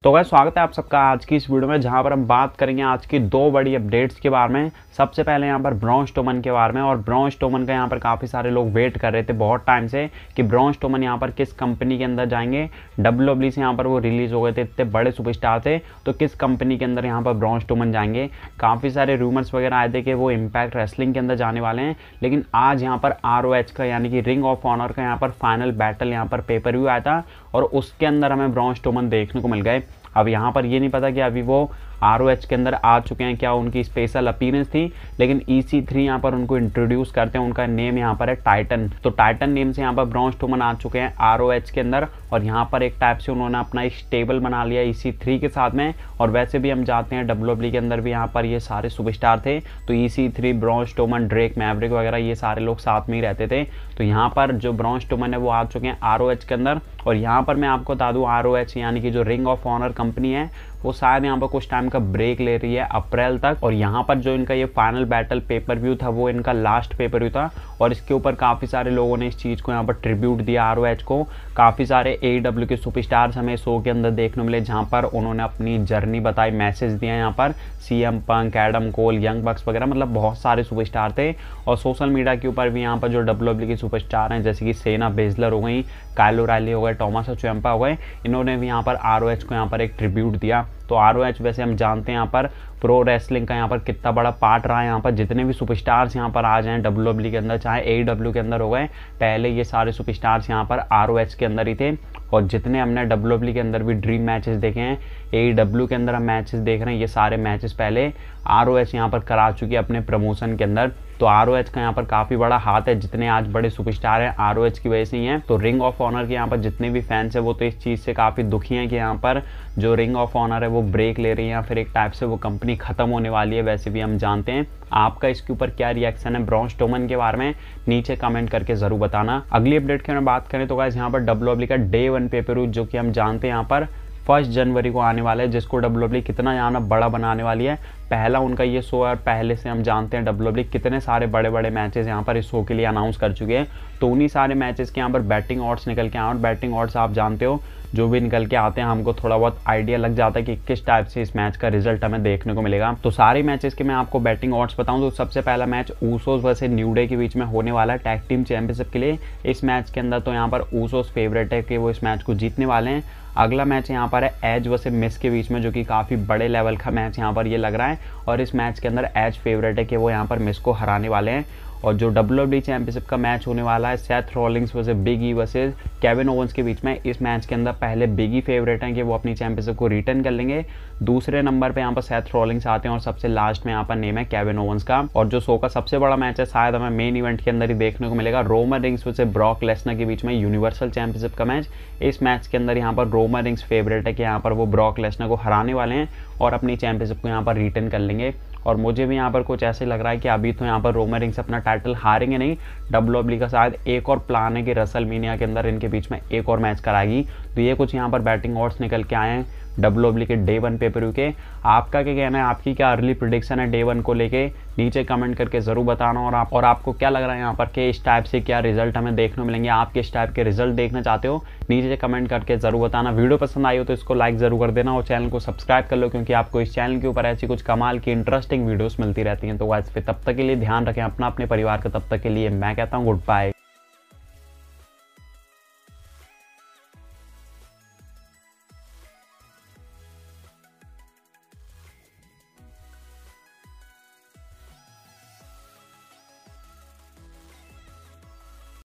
तो गाइस स्वागत है आप सबका आज की इस वीडियो में, जहां पर हम बात करेंगे आज की दो बड़ी अपडेट्स के बारे में। सबसे पहले यहां पर ब्रॉन स्ट्रोमन के बारे में, और ब्रॉन स्ट्रोमन का यहां पर काफ़ी सारे लोग वेट कर रहे थे बहुत टाइम से कि ब्रॉन स्ट्रोमन यहां पर किस कंपनी के अंदर जाएंगे। डब्ल्यूडब्ल्यूई से यहां पर वो रिलीज हो गए थे, इतने बड़े सुपरस्टार थे, तो किस कंपनी के अंदर यहां पर ब्रॉन स्ट्रोमन जाएंगे। काफ़ी सारे रूमर्स वगैरह आए थे कि वो इम्पैक्ट रेसलिंग के अंदर जाने वाले हैं, लेकिन आज यहाँ पर ROH का यानी कि रिंग ऑफ ऑनर का यहाँ पर फाइनल बैटल यहाँ पर पेपर व्यू आया था, और उसके अंदर हमें ब्रॉन स्ट्रोमन देखने को मिल गए। अब यहाँ पर ये नहीं पता कि अभी वो ROH के अंदर आ चुके हैं, क्या उनकी स्पेशल अपीयरेंस थी, लेकिन EC3 यहाँ पर उनको इंट्रोड्यूस करते हैं। उनका नेम यहाँ पर है टाइटन, तो टाइटन नेम से यहाँ पर ब्रॉन स्ट्रोमन आ चुके हैं ROH के अंदर, और यहाँ पर एक टाइप से उन्होंने अपना एक स्टेबल बना लिया EC3 के साथ में। और वैसे भी हम जाते हैं WWE के अंदर भी यहाँ पर ये सारे सुपरस्टार थे, तो EC3, Braun Strowman, Drake Maverick वगैरह ये सारे लोग साथ में ही रहते थे। तो यहाँ पर जो ब्रॉन स्ट्रोमन है वो आ चुके हैं ROH के अंदर। और यहाँ पर मैं आपको बता दूँ ROH यानी कि जो रिंग ऑफ ऑनर कंपनी है वो शायद यहाँ पर कुछ टाइम का ब्रेक ले रही है अप्रैल तक, और यहाँ पर जो इनका ये फाइनल बैटल पेपर व्यू था वो इनका लास्ट पेपर व्यू था, और इसके ऊपर काफ़ी सारे लोगों ने इस चीज़ को यहाँ पर ट्रिब्यूट दिया ROH को। काफ़ी सारे AEW के सुपरस्टार्स हमें शो के अंदर देखने मिले, जहाँ पर उन्होंने अपनी जर्नी बताई, मैसेज दिया। यहाँ पर CM punk, Adam Cole, young bucks वगैरह, मतलब बहुत सारे सुपरस्टार थे। और सोशल मीडिया के ऊपर भी यहाँ पर जो WWE के सुपरस्टार हैं जैसे कि सेना बेजलर हो गई, काइल ओराइली हो गए, टॉमस चियम्पा हो गए, इन्होंने भी यहाँ पर ROH को यहाँ पर एक ट्रिब्यूट दिया। तो ROH वैसे हम जानते हैं यहाँ पर प्रो रेसलिंग का यहाँ पर कितना बड़ा पार्ट रहा है। यहाँ पर जितने भी सुपरस्टार्स यहाँ पर आ जाएं WWE के अंदर, चाहे AEW के अंदर हो गए, पहले ये सारे सुपरस्टार्स यहाँ पर ROH के अंदर ही थे। और जितने हमने WWE के अंदर भी ड्रीम मैचेस देखे हैं, AEW के अंदर हम मैचेस देख रहे हैं, ये सारे मैचेस पहले ROH यहाँ पर करा चुकी है अपने प्रमोशन के अंदर। तो ROH का यहाँ पर काफ़ी बड़ा हाथ है, जितने आज बड़े सुपरस्टार हैं ROH की वजह से ही हैं। तो रिंग ऑफ ऑनर के यहाँ पर जितने भी फैंस हैं वो तो इस चीज़ से काफ़ी दुखी हैं कि यहाँ पर जो रिंग ऑफ ऑनर है वो ब्रेक ले रही है, या फिर एक टाइप से वो कंपनी ख़त्म होने वाली है, वैसे भी हम जानते हैं। आपका इसके ऊपर क्या रिएक्शन है ब्रॉन स्ट्रोमन के बारे में, नीचे कमेंट करके ज़रूर बताना। अगली अपडेट की बात करें तो गाइस यहाँ पर WWE का Day 1 पेपर व्यू, जो कि हम जानते हैं यहाँ पर 1 जनवरी को आने वाला है, जिसको WWE कितना यहाँ बड़ा बनाने वाली है। पहला उनका ये शो है, और पहले से हम जानते हैं WWE कितने सारे बड़े बड़े मैचेस यहाँ पर इस शो के लिए अनाउंस कर चुके हैं। तो उन्हीं सारे मैचेस के यहाँ पर बैटिंग ऑड्स निकल के आए, और बैटिंग ऑड्स आप जानते हो जो भी निकल के आते हैं हमको थोड़ा बहुत आइडिया लग जाता है कि किस टाइप से इस मैच का रिजल्ट हमें देखने को मिलेगा। तो सारे मैचेस के मैं आपको बैटिंग ऑड्स बताऊं तो सबसे पहला match Usos versus new day के बीच में होने वाला है टैग टीम चैंपियनशिप के लिए। इस मैच के अंदर तो यहाँ पर ऊसोस फेवरेट है कि वो इस मैच को जीतने वाले हैं। अगला मैच यहाँ पर है एज वर्सेस मिस के बीच में, जो कि काफ़ी बड़े लेवल का मैच यहाँ पर ये लग रहा है, और इस मैच के अंदर एज फेवरेट है कि वो यहाँ पर मिस को हराने वाले हैं। और जो WWE चैंपियनशिप का मैच होने वाला है Seth Rollins versus big E versus Kevin Owens के बीच में, इस मैच के अंदर पहले बिग ई फेवरेट हैं कि वो अपनी चैंपियनशिप को रिटर्न कर लेंगे। दूसरे नंबर पे यहाँ पर सेथ रॉलिंग्स आते हैं, और सबसे लास्ट में यहाँ पर नेम है केविन ओवेंस का। और जो शो का सबसे बड़ा मैच है, शायद हमें मेन इवेंट के अंदर ही देखने को मिलेगा, Roman Reigns versus Brock Lesnar के बीच में यूनिवर्सल चैंपियनशिप का मैच। इस मैच के अंदर यहाँ पर रोमन रिंग्स फेवरेट है कि यहाँ पर वो ब्रॉक लेसनर को हराने वाले हैं और अपनी चैंपियनशिप को यहाँ पर रिटर्न कर लेंगे। और मुझे भी यहाँ पर कुछ ऐसे लग रहा है कि अभी तो यहाँ पर रोमन रिंग्स अपना टाइटल हारेंगे नहीं, WWE का शायद एक और प्लान है कि रेसलमेनिया के अंदर इनके बीच में एक और मैच कराएगी। तो ये कुछ यहाँ पर बैटिंग ऑड्स निकल के आए हैं WWE के Day 1 पेपर व्यू के। आपका क्या कहना है, आपकी क्या अर्ली प्रेडिक्शन है Day 1 को लेके, नीचे कमेंट करके ज़रूर बताना। और आपको क्या लग रहा है यहाँ पर कि इस टाइप से क्या रिजल्ट हमें देखने को मिलेंगे, आप किस टाइप के रिजल्ट देखना चाहते हो, नीचे कमेंट करके ज़रूर बताना। वीडियो पसंद आई हो तो इसको लाइक ज़रूर कर देना, और चैनल को सब्सक्राइब कर लो, क्योंकि आपको इस चैनल के ऊपर ऐसी कुछ कमाल की इंटरेस्टिंग वीडियोस मिलती रहती हैं। तो गाइस फिर तब तक के लिए ध्यान रखें अपना, अपने परिवार का। तब तक के लिए मैं कहता हूँ गुड बाय।